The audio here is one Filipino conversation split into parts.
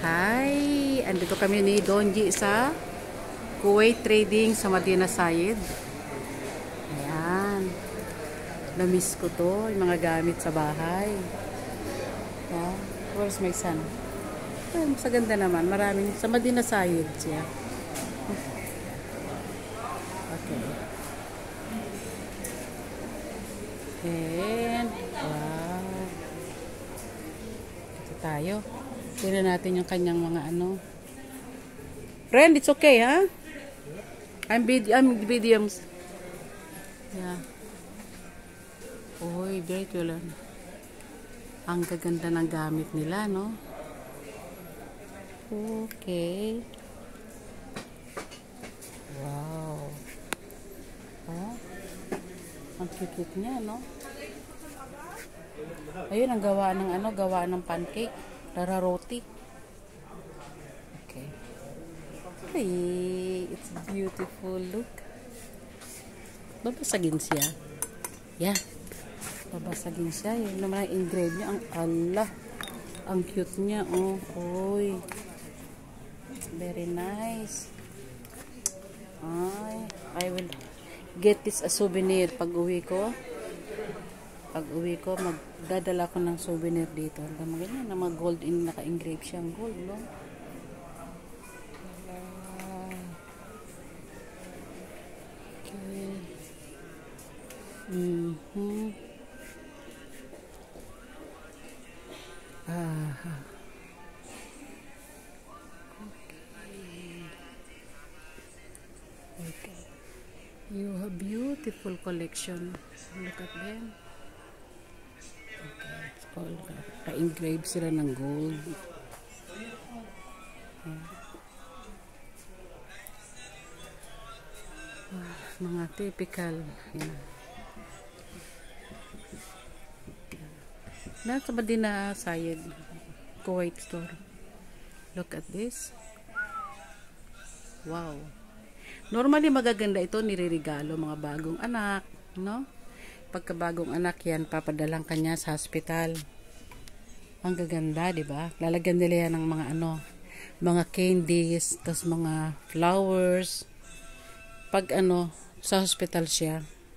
Hi! Andito kami ni Donji sa Kuwait Trading sa Madina Sayed. Ayan. Namiss ko to, yung mga gamit sa bahay. Yeah. Where's my son? Ay, mas ganda naman. Maraming sa Madina Sayed siya. Okay. And wow. Ito tayo. Tignan natin yung kanyang mga ano. Friend, it's okay, ha? I'm videos. Yeah. Uy, very cool. Ang gaganda ng gamit nila, no? Okay. Wow. Oh. Ang cute niya, no? Ayun, ang gawa ng ano, gawa ng pancake. Rara roti. Okay. Hey, it's beautiful. Look. Babasagin siya. Yeah. Babasagin siya. Yung naman ang engrave niya. Ang ala. Ang cute niya. Oh, oy. Very nice. Ay, I will get this a souvenir pag uwi ko. Pag uwi ko, magdadala ko ng souvenir dito. Ang ganyan na mga gold in naka-engrave siyang gold, no? Okay. Aha. Okay. You have beautiful collection. Look at them. Okay. Ka-engrave sila ng gold. Mga typical. Yan. Nasa Madina Sayed Kuwait store. Look at this. Wow. Normally magaganda ito, nireregalo mga bagong anak, no? Pagkabagong anak yan, papadalang kanya sa hospital. Ang gaganda, di ba? Lalagyan nila yan ng mga ano, mga candies, tas mga flowers. Pag ano, sa hospital siya.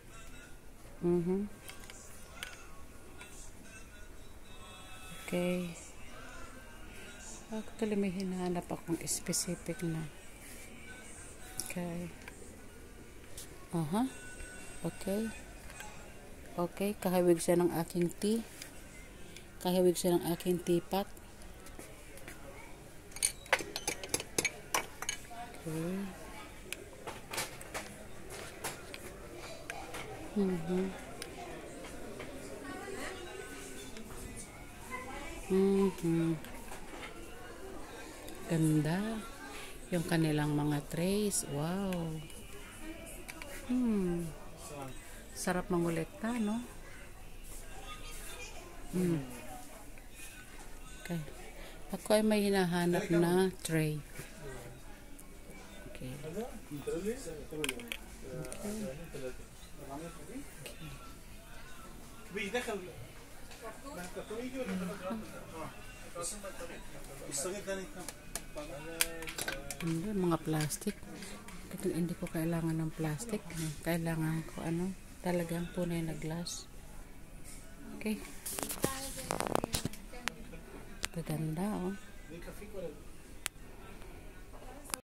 Okay. Actually, may hinahanap akong specific na. Okay. Okay. Okay, kahawig siya ng aking tea. Kahawig siya ng aking teapot. Okay. Ganda. Yung kanilang mga trays. Wow. Sarap mangolekta, no? Okay. Ako ay may hinahanap na tray. Okay. Mga plastic. Hindi ko kailangan ng plastic. Kailangan ko ano, talagang tunay na glass. Okay. Ganda, oh.